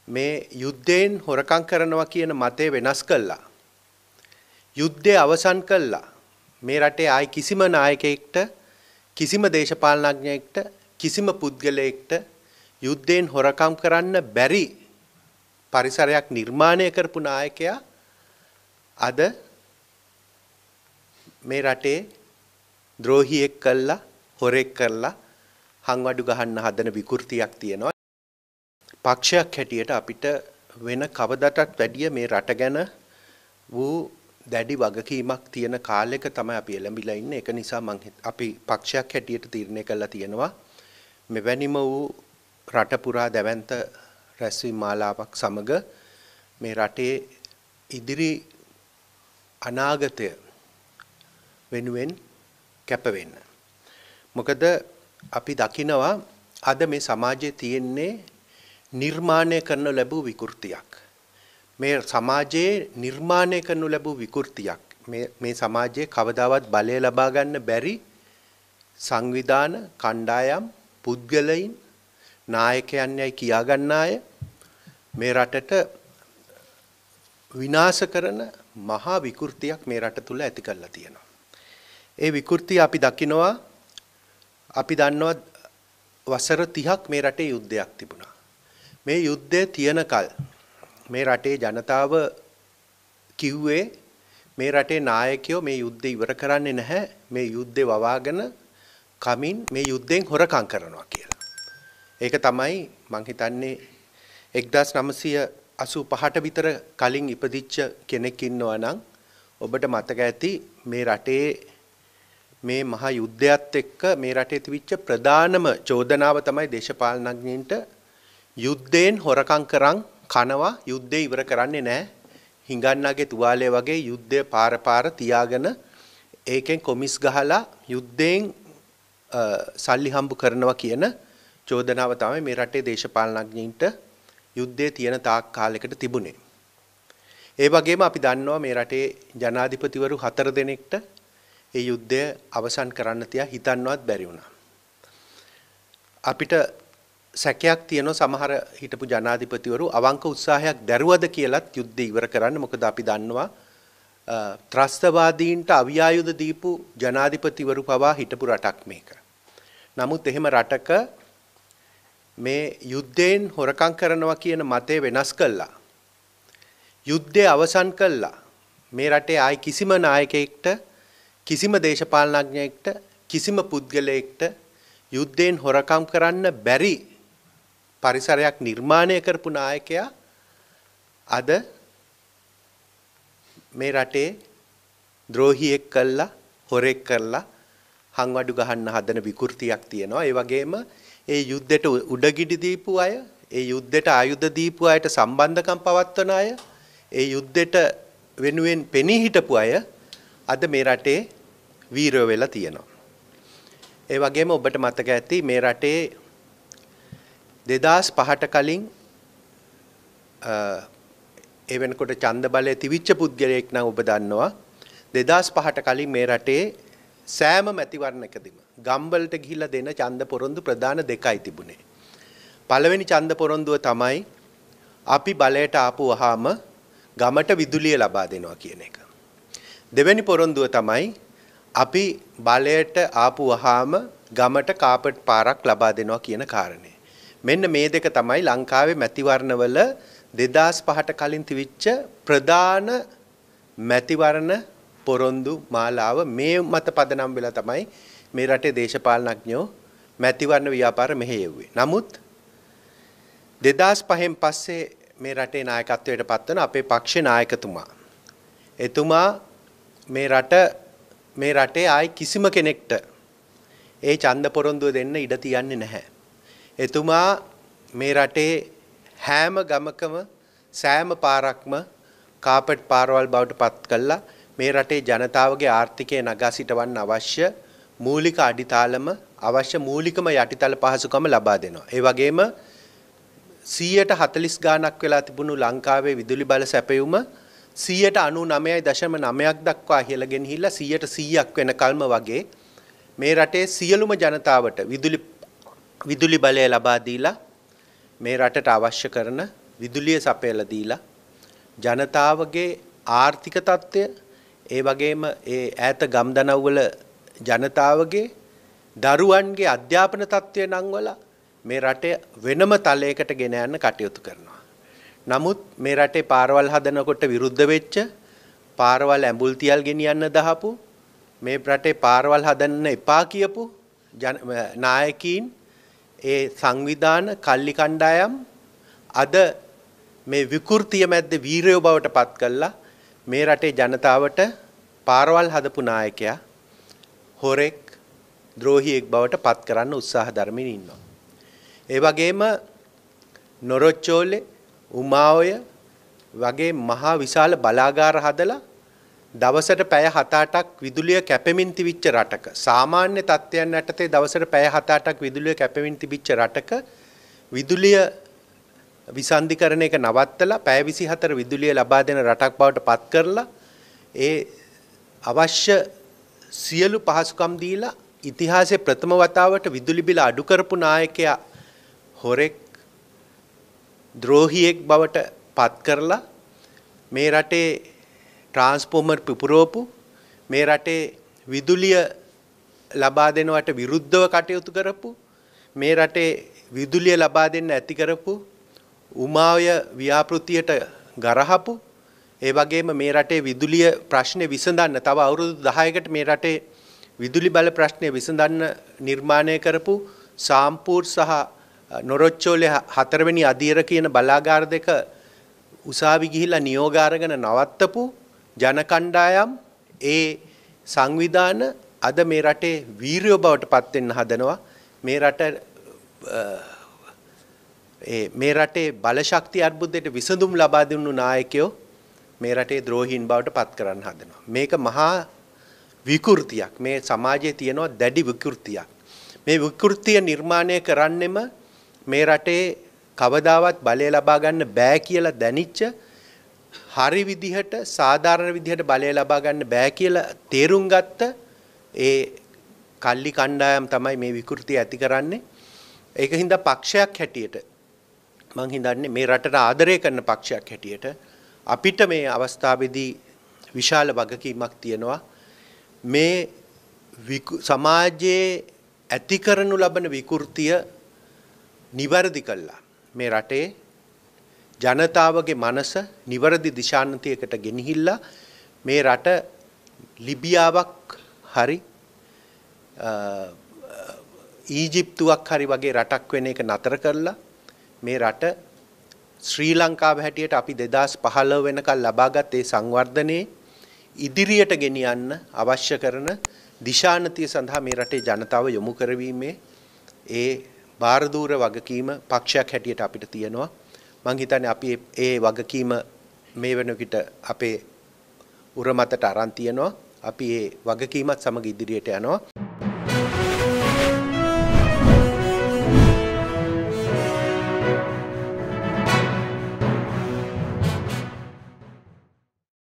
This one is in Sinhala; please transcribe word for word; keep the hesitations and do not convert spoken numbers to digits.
මේ යුද්ධයෙන් හොරකම් කරනවා කියන මතය වෙනස් කළා. යුද්ධය අවසන් කළා. මේ රටේ ආයි කිසිම නායකයෙක්ට කිසිම දේශපාලනඥයෙක්ට කිසිම පුද්ගලයෙක්ට යුද්ධයෙන් හොරකම් කරන්න බැරි පරිසරයක් නිර්මාණය කරපු නායකයා අද මේ රටේ ද්‍රෝහියෙක් කළා හොරෙක් කරලා හංවඩු ගහන්න හදන විකෘතියක් තියෙනවා. පක්ෂයක් හැටියට අපිට වෙන කවදටත් වැඩිය මේ රට ගැන වූ දැඩි වගකීමක් තියෙන කාලයක තමයි අපි එළඹිලා ඉන්නේ. ඒක නිසා මම අපි පක්ෂයක් හැටියට තීරණය කළා තියෙනවා මෙවැනිම වූ රට පුරා දැවැන්ත රැස්වීම් මාලාවක් සමග මේ රටේ ඉදිරි අනාගතය වෙනුවෙන් කැප වෙන්න. මොකද අපි දකිනවා අද මේ සමාජයේ තියෙන්නේ නිර්මාණය කරනු ලැබූ විකෘතියක්. මේ සමාජයේ නිර්මාණය කරනු ලැබූ විකෘතියක්. මේ මේ සමාජයේ කවදාවත් බලය ලබා ගන්න බැරි සංවිධාන කණ්ඩායම් පුද්ගලයින් නායකයන් යයි කියා ගන්න අය මේ රටට විනාශ කරන මහා විකෘතියක් මේ රට තුල ඇති කරලා තියෙනවා. ඒ විකෘතිය අපි දකිනවා අපි දන්නවා වසර තිහක් මේ රටේ යුද්ධයක් තිබුණා. මේ යුද්ධය තියනකල් මේ රටේ ජනතාව කිව්වේ මේ රටේ නායකයෝ මේ යුද්ධය ඉවර කරන්නේ නැහැ. මේ යුද්ධේ වවාගෙන කමින් මේ යුද්ධෙන් හොරකම් කරනවා කියලා. ඒක තමයි මං හිතන්නේ එක්දාස් නවසිය අසූ පහට විතර කලින් ඉපදිච්ච කෙනෙක් ඉන්නවා නම් ඔබට මතක ඇති මේ රටේ මේ මහා යුද්ධයත් එක්ක මේ රටේ තිබිච්ච ප්‍රධානම චෝදනාව තමයි දේශපාලනඥයින්ට යුද්ධයෙන් හොරකම් කරන් කනවා යුද්ධය ඉවර කරන්නේ නැහැ. හිඟන්නගේ තුවාලය වගේ යුද්ධය පාර පාර තියාගෙන ඒකෙන් කොමිස් ගහලා යුද්ධයෙන් සල්ලි හම්බ කරනවා කියන චෝදනාව තමයි මේ රටේ දේශපාලනඥයින්ට යුද්ධයේ තියෙන තාක් කාලයකට තිබුණේ. ඒ වගේම අපි දන්නවා මේ රටේ ජනාධිපතිවරු හතර දෙනෙක්ට ඒ යුද්ධය අවසන් කරන්න තියා හිතන්නවත් බැරි වුණා. අපිට සැකයක් තියෙනවා සමහර හිටපු ජනාධිපතිවරු අවංක උත්සාහයක් දැරුවද කියලත් යුද්ධය ඉවර කරන්න. මොකද අපි දන්නවා ත්‍රස්තවාදීන්ට අවියායුධ දීපු ජනාධිපතිවරු පවා හිටපු රටක් මේක. නමුත් එහෙම රටක මේ යුද්ධයෙන් හොරකම් කරනවා කියන මතය වෙනස් කළා. යුද්ධය අවසන් කළා. මේ රටේ ආයි කිසිම නායකයෙක්ට කිසිම දේශපාලනඥයෙක්ට කිසිම පුද්ගලයෙක්ට යුද්ධයෙන් හොරකම් කරන්න බැරි පරිසරයක් නිර්මාණය කරපු නායකයා අද මේ රටේ ද්‍රෝහියෙක් කළා හොරෙක් කරලා හංවඩු ගහන්න හදන විකෘතියක් තියෙනවා. ඒ වගේම ඒ යුද්ධයට උඩගිඩි දීපු අය, ඒ යුද්ධයට ආයුධ දීපු අයට සම්බන්ධකම් පවත්වන අය, ඒ යුද්ධයට වෙනුවෙන් පෙනී හිටපු අය අද මේ රටේ වීරයෝ වෙලා තියෙනවා. ඒ වගේම ඔබට මතක ඇති මේ රටේ දෙදාස් පහට කලින් ඒ වෙනකොට ඡන්ද බලය තිවිච්ච පුද්ගලයෙක් නම් ඔබ දන්නවා දෙදාස් පහට කලින් මේ රටේ සෑම මැතිවරණයකදීම ගම්වලට ගිහිල්ලා දෙන ඡන්ද පොරොන්දු ප්‍රධාන දෙකයි තිබුණේ. පළවෙනි ඡන්ද පොරොන්දුව තමයි අපි බලයට ආපුවාම ගමට විදුලිය ලබා දෙනවා කියන එක. දෙවෙනි පොරොන්දුව තමයි අපි බලයට ආපුවාම ගමට කාපට් පාරක් ලබා දෙනවා කියන කාරණේ. මෙන්න මේ දෙක තමයි ලංකාවේ මැතිවරණවල දෙදාස් පහට කලින් තිබිච්ච ප්‍රධාන මැතිවරණ පොරොන්දු මාලාව. මේ මත පදනම් වෙලා තමයි මේ රටේ දේශපාලනඥයෝ මැතිවරණ ව්‍යාපාර මෙහෙයුවේ. නමුත් දෙදාස් පහෙන් පස්සේ මේ රටේ නායකත්වයට පත්වන අපේ පක්ෂ නායකතුමා එතුමා මේ රට මේ රටේ ආයි කිසිම කෙනෙක්ට ඒ ඡන්ද පොරොන්දුව දෙන්න ඉඩ තියන්නේ නැහැ. එතුමා මේ රටේ හැම ගමකම සෑම පාරක්ම කාපට් පාරවල් බවට පත් කළා. මේ රටේ ජනතාවගේ ආර්ථිකය නගා සිටවන්න අවශ්‍ය මූලික අඩිතාලම අවශ්‍ය මූලිකම යටිතල පහසුකම ලබා දෙනවා. ඒ වගේම සියයට හතළිස් ගාණක් වෙලා තිබුණු ලංකාවේ විදුලි බල සැපයුම සියයට අනූනවයයි දශම නවයක් දක්වා ඉහළ ගෙනහිල්ලා සියයට සීයක් වෙනකල්ම වගේ මේ රටේ සියලුම ජනතාවට විදුලි විදුලි බලය ලබා දීලා මේ රටට අවශ්‍ය කරන විදුලිය සපයලා දීලා ජනතාවගේ ආර්ථික තත්ත්වය ඒ වගේම ඒ ඈත ගම්දනව්වල ජනතාවගේ දරුවන්ගේ අධ්‍යාපන තත්ත්වය නංවලා මේ රටේ වෙනම තලයකට ගෙන යන්න කටයුතු කරනවා. නමුත් මේ රටේ පාරවල් හදනකොට විරුද්ධ වෙච්ච පාරවල් ඇඹුල් තියල් ගෙනියන්න දහපු මේ රටේ පාරවල් හදන්න එපා කියපු නායකයින් ඒ සංවිධාන කල්ලි කණ්ඩායම් අද මේ විකෘතිය මැද්ද වීරයෝ බවට පත් කළා මේ රටේ ජනතාවට පාරවල් හදපු නායකයා හොරෙක් ද්‍රෝහියෙක් බවට පත් කරන්න උත්සාහ දරමින් ඉන්නවා. ඒ වගේම නොරොච්චෝලේ උමාඔය වගේ මහා විශාල බලාගාර හදලා දවසට පැය හත අටක් විදුලිය කැපෙමින් තිබිච්ච රටක සාමාන්‍ය තත්ත්වයන් යටතේ දවසට පැය හත අටක් විදුලිය කැපෙමින් තිබිච්ච රටක විදුලිය විසන්ධිකරණ එක නවත්තලා පැය විසිහතර විදුලිය ලබා දෙන රටක් බවට පත් කරලා ඒ අවශ්‍ය සියලු පහසුකම් දීලා ඉතිහාසයේ ප්‍රථම වතාවට විදුලි බිල අඩු කරපු නායකයා හොරෙක් ද්‍රෝහියෙක් බවට පත් කරලා මේ රටේ ට්‍රාන්ස්ෆෝමර් පුපුරවපු මේ රටේ විදුලිය ලබා දෙනවට විරුද්ධව කටයුතු කරපු මේ රටේ විදුලිය ලබා දෙන්න ඇති කරපු උමාඔය ව්‍යාපෘතියට ගරහපු ඒ වගේම මේ රටේ විදුලිය ප්‍රශ්නේ විසඳන්න තව අවුරුදු දහයකට මේ රටේ විදුලි බල ප්‍රශ්නේ විසඳන්න නිර්මාණය කරපු සාම්පූර් සහ නොරොච්චෝලේ හතරවෙනි අධීර කියන බලාගාර දෙක උසාවි ගිහිල්ලා නියෝග අරගෙන නවත්තපු ජන කණ්ඩායම් ඒ සංවිධාන අද මේ රටේ වීරයෝ බවට පත් වෙන්න හදනවා මේ රට ඒ මේ රටේ බල ශක්තිය අර්බුදයට විසඳුම් ලබා දුන්නු නායකයෝ මේ රටේ ද්‍රෝහීන් බවට පත් කරන්න හදනවා මේක මහා විකෘතියක් මේ සමාජයේ තියෙනවා දැඩි විකෘතියක් මේ විකෘතිය නිර්මාණය කරන්නෙම මේ රටේ කවදාවත් බලය ලබා ගන්න බෑ කියලා දැනිච්ච හරි විදිහට සාධාරණ විදිහට බලය ලබා ගන්න බෑ කියලා තේරුම් ගත්ත ඒ කල්ලි කණ්ඩායම් තමයි මේ විකෘතිය ඇති කරන්නේ ඒක හින්දා පක්ෂයක් හැටියට මං හිතන්නේ මේ රටට ආදරය කරන පක්ෂයක් හැටියට අපිට මේ අවස්ථාවේදී විශාල වගකීමක් තියෙනවා මේ සමාජයේ ඇති කරනු ලබන විකෘතිය නිවැරදි කළා මේ රටේ ජනතාවගේ මනස නිවැරදි දිශාන්තියකට ගෙනහිල්ලා මේ රට ලිබියාවක් හරි ඊජිප්තුවක් හරි වගේ රටක් වෙන එක නතර කරලා මේ රට ශ්‍රී ලංකාව හැටියට අපි දෙදාස් පහළොව වෙනකල් ලබාගත් ඒ සංවර්ධනයේ ඉදිරියට ගෙනියන්න අවශ්‍ය කරන දිශානතිය සඳහා මේ රටේ ජනතාව යොමු කරවීමේ ඒ බාරදූර වගකීම පක්ෂයක් හැටියට අපිට තියෙනවා මං හිතන්නේ අපි ඒ වගකීම මේ වෙන විට අපේ උරමතට අරන් තියෙනවා අපි ඒ වගකීමත් සමග ඉදිරියට යනවා